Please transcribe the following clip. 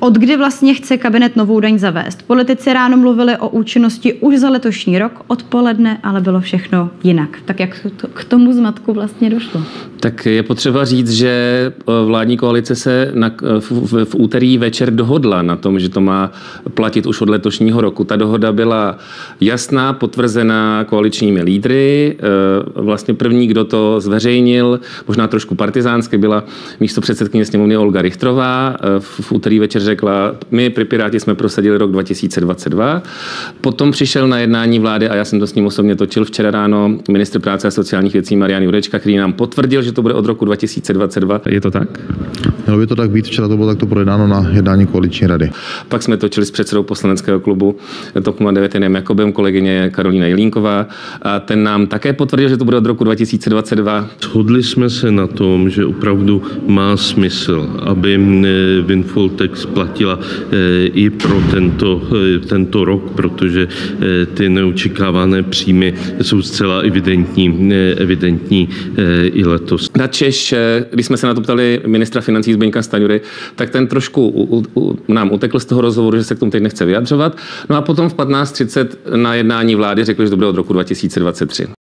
Od kdy vlastně chce kabinet novou daň zavést? Politici ráno mluvili o účinnosti už za letošní rok, odpoledne ale bylo všechno jinak. Tak jak k tomu zmatku vlastně došlo? Tak je potřeba říct, že vládní koalice se v úterý večer dohodla na tom, že to má platit už od letošního roku. Ta dohoda byla jasná, potvrzená koaličními lídry. Vlastně první, kdo to zveřejnil, možná trošku partizánsky, byla místopředsedkyně sněmovny Olga Richtrová. V úterý večer řekla, my Piráti jsme prosadili rok 2022. Potom přišel na jednání vlády, a já jsem to s ním osobně točil včera ráno, ministr práce a sociálních věcí Marian Jurečka, který nám potvrdil, že to bude od roku 2022. Je to tak? Mělo by to tak být, včera to bylo takto projednáno na jednání koaliční rady. Pak jsme točili s předsedou poslaneckého klubu TOP 09 Janem Jakobem, kolegyně Karolína Jelínková, a ten nám také potvrdil, že to bude od roku 2022. Shodli jsme se na tom, že opravdu má smysl, aby windfall tax platila i pro tento rok, protože ty neočekávané příjmy jsou zcela evidentní i letos. Načež, když jsme se na to ptali ministra financí Zbyňka Stanjury, tak ten trošku nám utekl z toho rozhovoru, že se k tomu teď nechce vyjadřovat. No a potom v 15:30 na jednání vlády řekl, že to bude od roku 2023.